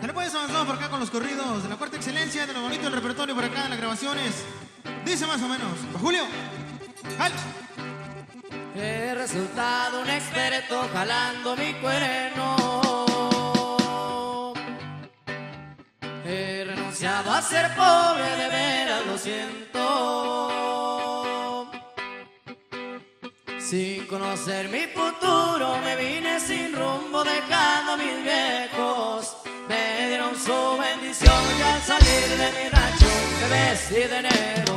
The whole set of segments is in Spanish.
Bueno, pues avanzamos por acá con los corridos de la cuarta excelencia, de lo bonito del repertorio por acá en las grabaciones. Dice más o menos, Julio, ¡al! He resultado un experto jalando mi cuerno. He renunciado a ser pobre, de veras lo siento. Sin conocer mi futuro me vine sin rumbo, dejando a mis viejos. Me dieron su bendición y al salir de mi rancho me vestí de negro.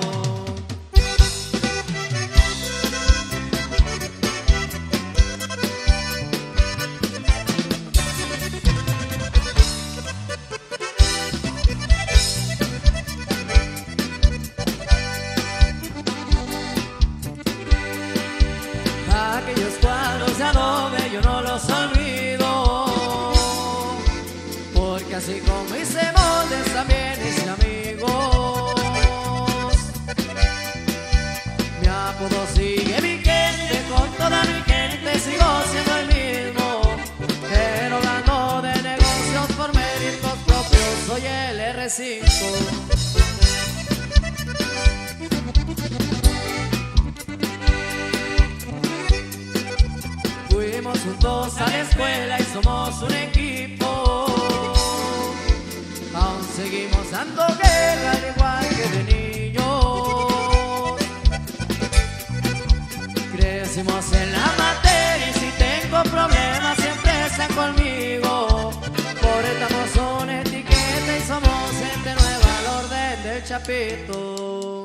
Aquellos cuadros de adobe yo no los olvido, porque así como hice moldes también hice amigos. Mi apodo sigue vigente, con toda mi gente sigo siendo el mismo, pero hablando de negocios por méritos propios soy el R5. Fuimos juntos a la escuela y somos un equipo. Aún seguimos dando guerra al igual que de niños. Crecimos en la materia y si tengo problemas siempre están conmigo. Portamos una etiqueta y somos gente nueva al orden del Chapito.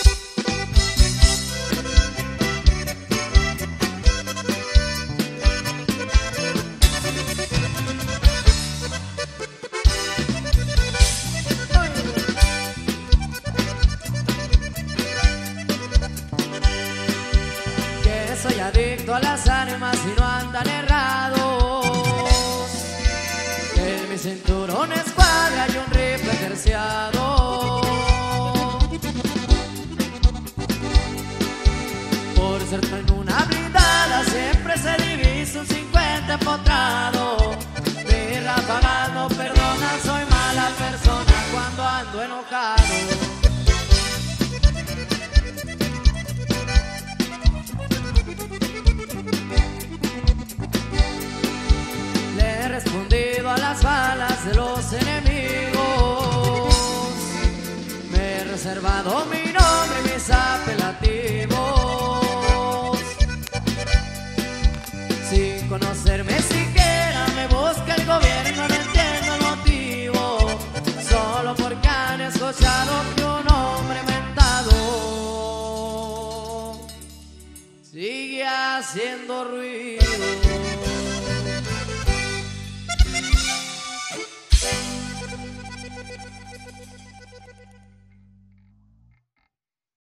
Soy adicto a las ánimas y no andan errados. En mi cinturón escuadra y un rifle terciado. Por ser en una blindada siempre se divisa un 50 empotrado. Mis ráfagas no perdonan, soy mala persona cuando ando enojado. He respondido a las balas de los enemigos. Me he reservado mi nombre y mis apelativos. Sin conocerme siquiera me busca el gobierno, no entiendo el motivo. Solo porque han escuchado que un hombre mentado sigue haciendo ruido.